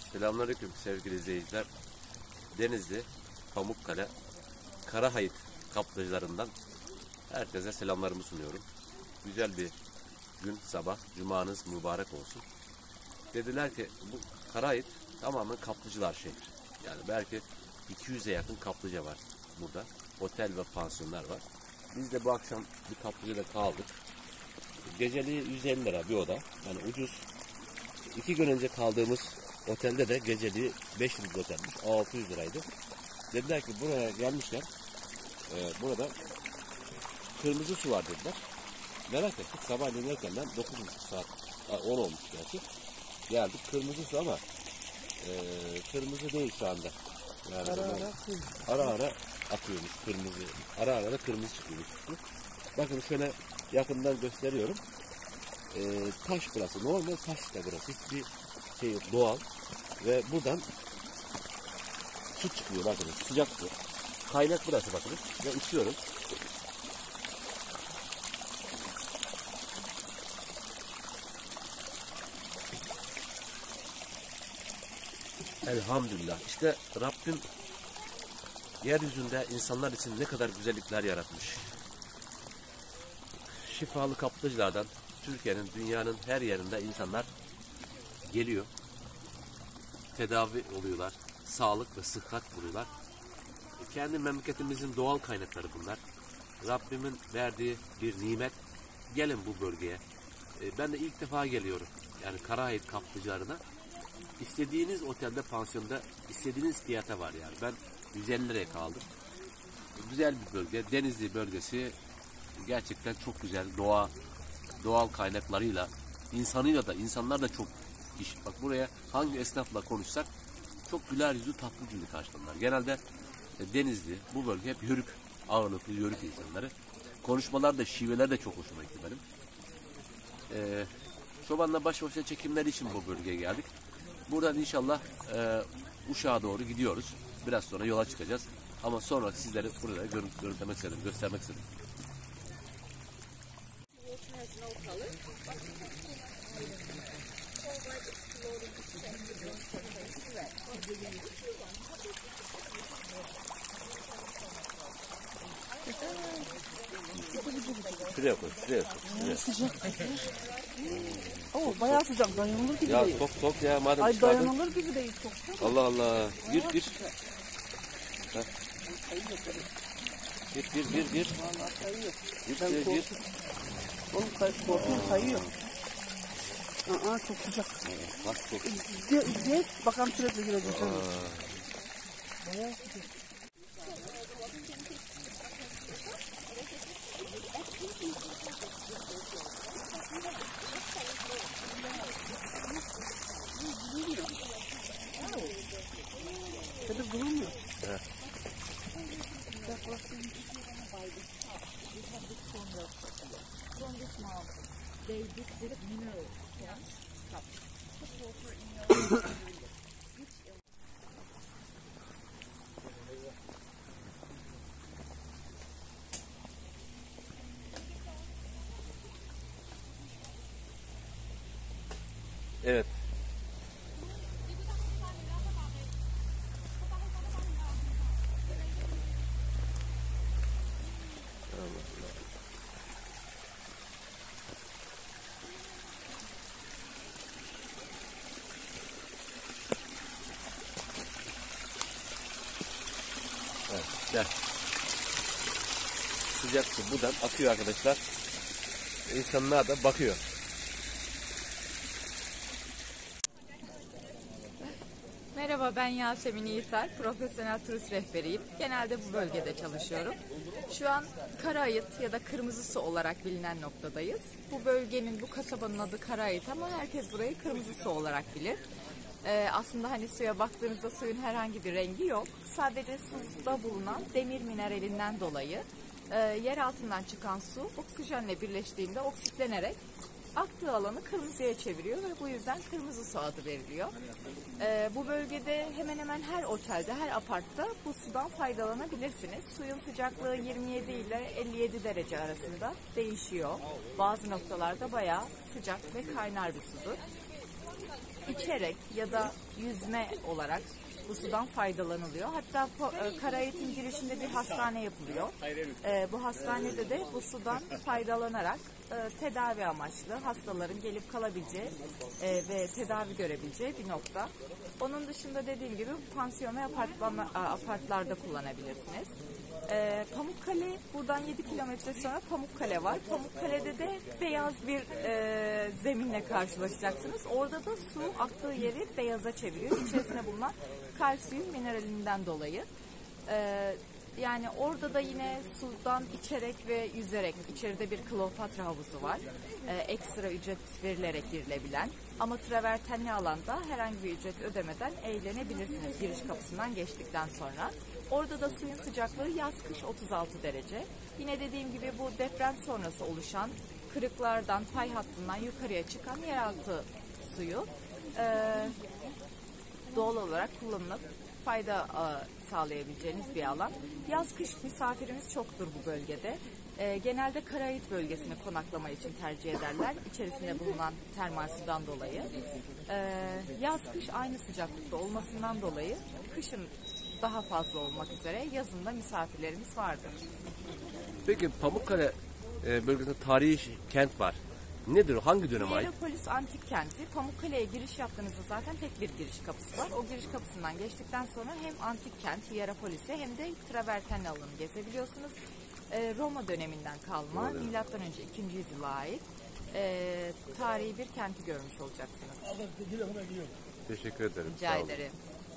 Selamünaleyküm sevgili izleyiciler. Denizli, Pamukkale, Karahayıt kaplıcalarından herkese selamlarımı sunuyorum. Güzel bir gün, sabah, cumanız mübarek olsun. Dediler ki bu Karahayıt tamamen kaplıcılar şehri. Yani belki 200'e yakın kaplıca var burada. Otel ve pansiyonlar var. Biz de bu akşam bir kaplıcada kaldık. Geceliği 150 lira bir oda. Yani ucuz. 2 gün önce kaldığımız otelde de geceliği 5 yıldız otelmiş. 600 liraydı. Dediler ki buraya gelmişler. Burada kırmızı su var dediler. Merak ettik. Sabahleyin erkenden 9.30 saat 10 olmuş gerçi. Geldik kırmızı su ama kırmızı değil şu anda. Yani ara ara akıyormuş kırmızı. Ara ara da kırmızı çıkıyormuş. Bakın şöyle yakından gösteriyorum. Taş burası. Normal taş da burası. Hiçbir şey yok. Doğal. Ve buradan su çıkıyor. Bakın sıcak su. Kaynak burası bakın. Ve içiyoruz. Elhamdülillah. İşte Rabbim yeryüzünde insanlar için ne kadar güzellikler yaratmış. Şifalı kaplıcalardan Türkiye'nin, dünyanın her yerinde insanlar geliyor. Tedavi oluyorlar. Sağlık ve sıhhat buluyorlar. Kendi memleketimizin doğal kaynakları bunlar. Rabbimin verdiği bir nimet. Gelin bu bölgeye. Ben de ilk defa geliyorum. Yani Karahayıt kaplıcalarına. İstediğiniz otelde, pansiyonda istediğiniz fiyata var yani. Ben 150 liraya kaldım. Güzel bir bölge. Denizli bölgesi gerçekten çok güzel. Doğal kaynaklarıyla, insanlar da çok iş. Bak buraya hangi esnafla konuşsak çok güler yüzlü, tatlı dilli karşılarlar. Genelde Denizli, bu bölge hep yörük, ağırlıklı yörük insanları. Konuşmalar da, şiveler de çok hoşuma gitti benim. Çobanla baş başa çekimler için bu bölgeye geldik. Buradan inşallah Uşak'a doğru gidiyoruz. Biraz sonra yola çıkacağız. Ama sonra sizleri burada görüntülemek istedim, göstermek istedim. Şuraya koy, şuraya koy. Sıcak. Bayağı sıcak, dayanılır gibi ya, değil. Sok ya madem Ay çıkardın. dayanılır gibi değil çok. Allah Allah. Gir. Gir. Vallahi kayıyor. Gir. Oğlum korkuyorum kayıyor. Çok sıcak. Bak çok. Gel bakalım sürekli gireceğiz. Bayağı sıcak. Tabii bulunmuyor. Evet. Evet. Evet, gel. Sıcak su buradan akıyor arkadaşlar. İnsanlar da bakıyor. Merhaba, ben Yasemin Yiğiter, profesyonel turist rehberiyim. Genelde bu bölgede çalışıyorum. Şu an Karahayıt ya da Kırmızı Su olarak bilinen noktadayız. Bu bölgenin, bu kasabanın adı Karahayıt ama herkes burayı Kırmızı Su olarak bilir. Aslında hani suya baktığınızda suyun herhangi bir rengi yok. Sadece suda bulunan demir mineralinden dolayı yer altından çıkan su oksijenle birleştiğinde oksitlenerek aktığı alanı kırmızıya çeviriyor ve bu yüzden Kırmızı Su adı veriliyor. Bu bölgede hemen hemen her otelde, her apartta bu sudan faydalanabilirsiniz. Suyun sıcaklığı 27 ile 57 derece arasında değişiyor. Bazı noktalarda bayağı sıcak ve kaynar bir sudur. içerek ya da yüzme olarak bu sudan faydalanılıyor. Hatta Karahayıt'ın girişinde bir hastane yapılıyor. Bu hastanede de bu sudan faydalanarak tedavi amaçlı hastaların gelip kalabileceği ve tedavi görebileceği bir nokta. Onun dışında dediğim gibi pansiyon ve apartlarda kullanabilirsiniz. Pamukkale, buradan 7 kilometre sonra Pamukkale var. Pamukkale'de de beyaz bir zeminle karşılaşacaksınız. Orada da su aktığı yeri beyaza çeviriyor. İçerisinde bulunan kalsiyum mineralinden dolayı. Yani orada da yine sudan içerek ve yüzerek, içeride bir Kleopatra havuzu var. Ekstra ücret verilerek girilebilen. Ama travertenli alanda herhangi bir ücret ödemeden eğlenebilirsiniz giriş kapısından geçtikten sonra. Orada da suyun sıcaklığı yaz-kış 36 derece. Yine dediğim gibi bu deprem sonrası oluşan kırıklardan, fay hattından yukarıya çıkan yeraltı suyu doğal olarak kullanılıp fayda sağlayabileceğiniz bir alan. Yaz-kış misafirimiz çoktur bu bölgede. Genelde Karahayıt bölgesine konaklama için tercih ederler. İçerisinde bulunan termal sudan dolayı. Yaz-kış aynı sıcaklıkta olmasından dolayı kışın daha fazla olmak üzere yazında misafirlerimiz vardır. Peki Pamukkale bölgesinde tarihi kent var. Nedir o? Hangi döneme ait? Hierapolis Antik Kenti. Pamukkale'ye giriş yaptığınızda zaten tek bir giriş kapısı var. O giriş kapısından geçtikten sonra hem Antik Kent, Hierapolis'i hem de travertenli alanı gezebiliyorsunuz. Roma döneminden kalma, milattan önce 2. yüzyıla ait tarihi bir kenti görmüş olacaksınız. Teşekkür ederim. Rica ederim.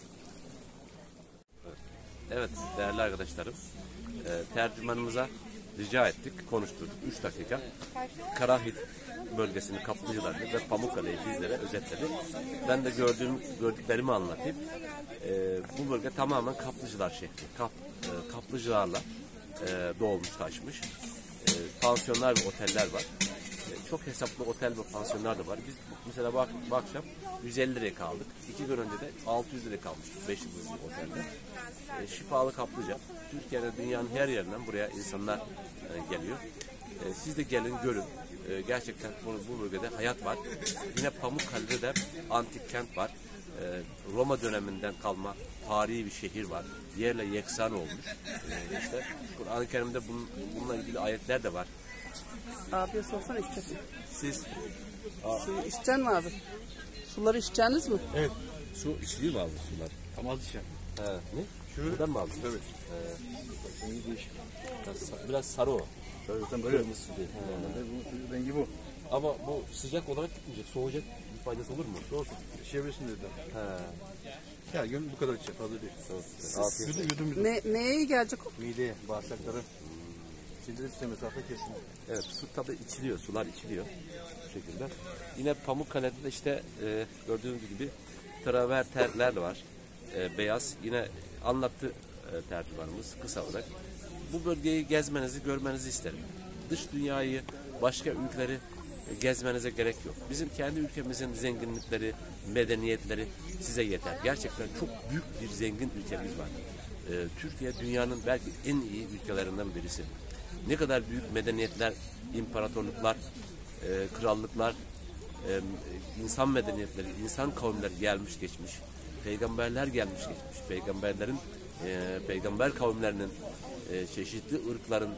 Evet değerli arkadaşlarım, tercümanımıza rica ettik, konuşturduk 3 dakika. Karahayıt bölgesinin kaplıcılarını ve Pamukkale'yi bizlere özetledi. Ben de gördüklerimi anlatayım. Bu bölge tamamen kaplıcılar şehri. Kaplıcılarla dolmuş taşmış. Pansiyonlar ve oteller var. Çok hesaplı otel ve pansiyonlar da var. Biz mesela bu akşam 150 liraya kaldık. 2 gün önce de 600 liraya kalmıştık 5 yıldızlı otelde. Şifalı kaplıca. Türkiye'de dünyanın her yerinden buraya insanlar geliyor. Siz de gelin görün. Gerçekten bu bölgede hayat var. Yine Pamukkale'de de antik kent var. Roma döneminden kalma tarihi bir şehir var. Yerle yeksan olmuş. İşte Kur'an-ı Kerim'de bununla ilgili ayetler de var. Abiye sorsana içeceksin. Siz Suyu içeceksin mi abi? Suları içeceksiniz mi? evet su içiliyor mu abi sular? Ama az içer. He, ne? Şuradan mı aldın? Evet. Rengi değişik. Biraz sarı o. Zaten böyle. Kırmızı su değil. Bu rengi bu. Ama bu sıcak olarak gitmeyecek. Soğuyacak bir faydası olur mu? Olsun. İçebilirsin dediler. He. Her gün bu kadar içer. Fazla değil. Afiyet olsun. Yudum. Neye iyi gelecek o? Mideye, bağırsaklara. Sindirim sistemi mesafe kesin. Evet su tabi içiliyor. Sular içiliyor. Bu şekilde. Yine Pamukkale'de de işte gördüğünüz gibi travertenler var. Beyaz. Yine anlattı tercümanımız kısa olarak. Bu bölgeyi gezmenizi, görmenizi isterim. Dış dünyayı, başka ülkeleri gezmenize gerek yok. Bizim kendi ülkemizin zenginlikleri, medeniyetleri size yeter. Gerçekten çok büyük bir zengin ülkemiz var. Türkiye dünyanın belki en iyi ülkelerinden birisi. Ne kadar büyük medeniyetler, imparatorluklar, krallıklar, insan medeniyetleri, insan kavimleri gelmiş geçmiş. Peygamberler gelmiş geçmiş. Peygamber kavimlerinin çeşitli ırkların,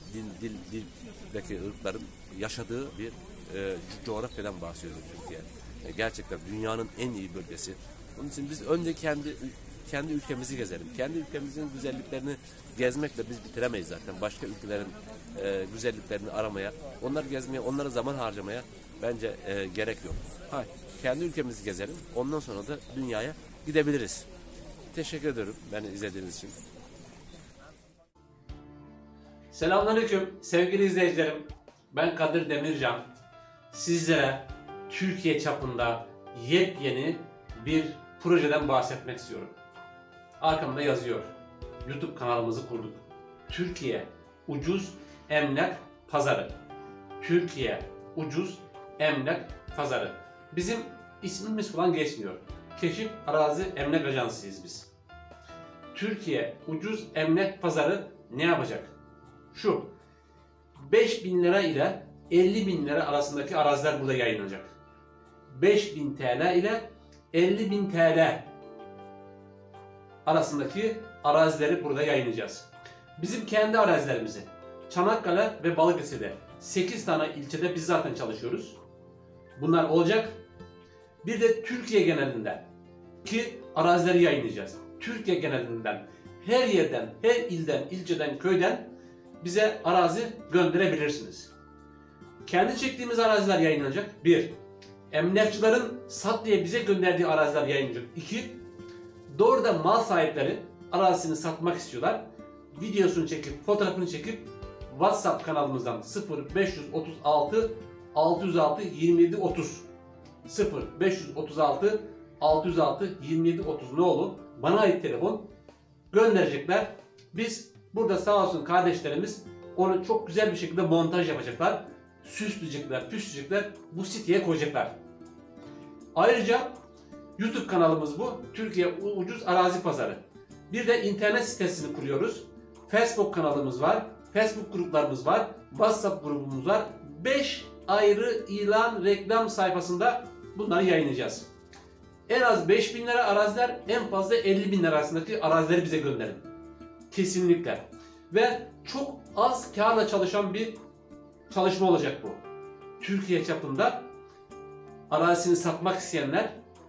dildeki ırkların yaşadığı bir coğrafyadan bahsediyoruz Türkiye. Gerçekten dünyanın en iyi bölgesi. Onun için biz önce kendi ülkemizi gezelim. Kendi ülkemizin güzelliklerini gezmekle biz bitiremeyiz zaten. Başka ülkelerin güzelliklerini aramaya, onları gezmeye, onlara zaman harcamaya bence gerek yok. Hayır, kendi ülkemizi gezelim. Ondan sonra da dünyaya gidebiliriz. Teşekkür ederim beni izlediğiniz için. Selamünaleyküm sevgili izleyicilerim. Ben Kadir Demircan. Sizlere Türkiye çapında yepyeni bir projeden bahsetmek istiyorum. Arkamda yazıyor. YouTube kanalımızı kurduk. Türkiye Ucuz Emlak Pazarı. Türkiye Ucuz Emlak Pazarı. Bizim ismimiz falan geçmiyor. Keşif Arazi Emlak Ajansıyız biz. Türkiye Ucuz Emlak Pazarı ne yapacak? Şu, 5.000 lira ile 50.000 lira arasındaki araziler burada yayınlanacak. 5.000 TL ile 50.000 TL arasındaki arazileri burada yayınlayacağız. Bizim kendi arazilerimizi Çanakkale ve Balıkesir'de 8 tane ilçede biz zaten çalışıyoruz. Bunlar olacak. Bir de Türkiye genelinde ki arazileri yayınlayacağız. Türkiye genelinden her yerden, her ilden, ilçeden, köyden bize arazi gönderebilirsiniz. Kendi çektiğimiz araziler yayınlanacak. 1. Emlakçıların sat diye bize gönderdiği araziler yayınlanacak. 2. Doğrudan mal sahipleri arazisini satmak istiyorlar. Videosunu çekip, fotoğrafını çekip WhatsApp kanalımızdan 0536 606 27 30 0536 606 27 30 ne olur? Bana ait telefon gönderecekler. Biz burada sağ olsun kardeşlerimiz onu çok güzel bir şekilde montaj yapacaklar. Süsleyecekler, püsleyecekler. Bu siteye koyacaklar. Ayrıca YouTube kanalımız bu. Türkiye Ucuz Arazi Pazarı. Bir de internet sitesini kuruyoruz. Facebook kanalımız var. Facebook gruplarımız var. WhatsApp grubumuz var. 5 ayrı ilan, reklam sayfasında bunları yayınlayacağız. En az 5.000 lira araziler, en fazla 50.000 lira arasındaki arazileri bize gönderin. Kesinlikle. Ve çok az kârla çalışan bir çalışma olacak bu. Türkiye çapında arazisini satmak isteyenler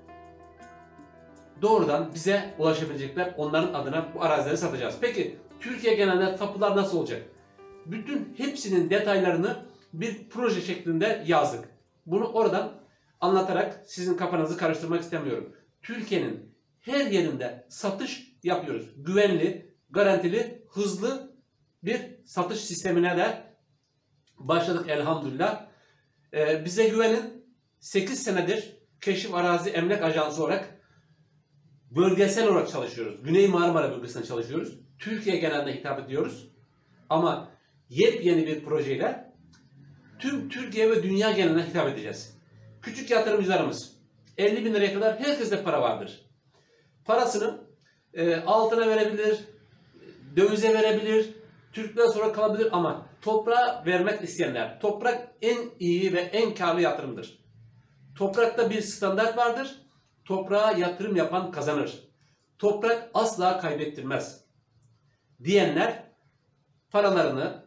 doğrudan bize ulaşabilecekler. Onların adına bu arazileri satacağız. Peki Türkiye genelinde tapular nasıl olacak? Bütün hepsinin detaylarını bir proje şeklinde yazdık. Bunu oradan anlatarak sizin kafanızı karıştırmak istemiyorum. Türkiye'nin her yerinde satış yapıyoruz. Güvenli, garantili, hızlı bir satış sistemine de başladık elhamdülillah. Bize güvenin. 8 senedir Keşif Arazi Emlak Ajansı olarak bölgesel olarak çalışıyoruz. Güney Marmara bölgesinde çalışıyoruz. Türkiye genelinde hitap ediyoruz. Ama yepyeni bir projeyle tüm Türkiye ve dünya geneline hitap edeceğiz. Küçük yatırımcılarımız 50.000 liraya kadar herkeste para vardır. Parasını altına verebilir, dövize verebilir, Türk'ten sonra kalabilir ama toprağa vermek isteyenler, toprak en iyi ve en karlı yatırımdır. Toprakta bir standart vardır. Toprağa yatırım yapan kazanır. Toprak asla kaybettirmez diyenler paralarını,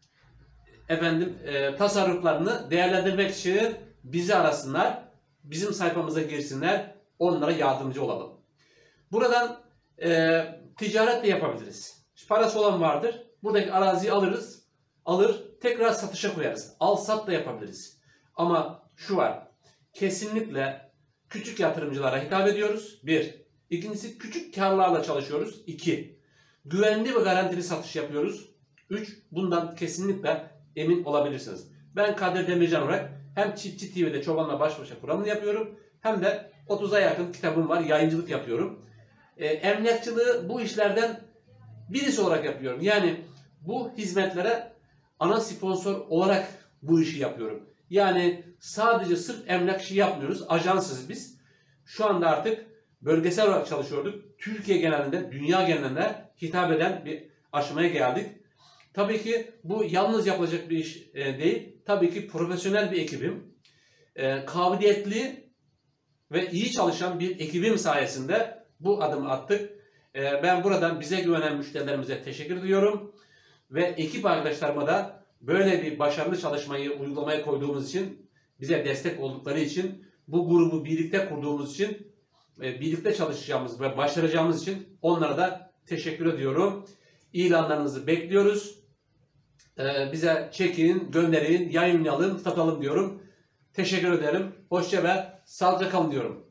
tasarruflarını değerlendirmek için bizi arasınlar, bizim sayfamıza girsinler, onlara yardımcı olalım. Buradan ticaret de yapabiliriz. Parası olan vardır. Buradaki araziyi alır, tekrar satışa koyarız. Al sat da yapabiliriz. Ama şu var, kesinlikle küçük yatırımcılara hitap ediyoruz. 1. İkincisi küçük karlarla çalışıyoruz. 2. Güvenli ve garantili satış yapıyoruz. 3. Bundan kesinlikle emin olabilirsiniz. Ben Kadir Demircan olarak hem Çiftçi TV'de Çobanla Baş Başa programını yapıyorum. Hem de 30'a yakın kitabım var. Yayıncılık yapıyorum. Emlakçılığı bu işlerden birisi olarak yapıyorum. Yani bu hizmetlere ana sponsor olarak bu işi yapıyorum. Yani sadece sırf emlak işi yapmıyoruz. Ajansız biz. Şu anda artık bölgesel olarak çalışıyorduk. Türkiye genelinde, dünya genelinde hitap eden bir aşamaya geldik. Tabii ki bu yalnız yapılacak bir iş değil. Tabii ki profesyonel bir ekibim. Kabiliyetli ve iyi çalışan bir ekibim sayesinde bu adımı attık. Ben buradan bize güvenen müşterilerimize teşekkür ediyorum. Ve ekip arkadaşlarıma da böyle bir başarılı çalışmayı uygulamaya koyduğumuz için, bize destek oldukları için, bu grubu birlikte kurduğumuz için, birlikte çalışacağımız ve başaracağımız için onlara da teşekkür ediyorum. İlanlarınızı bekliyoruz. Bize çekin, gönderin, yayınlayalım, satalım diyorum. Teşekkür ederim. Hoşça ve sağlıcakla kalın diyorum.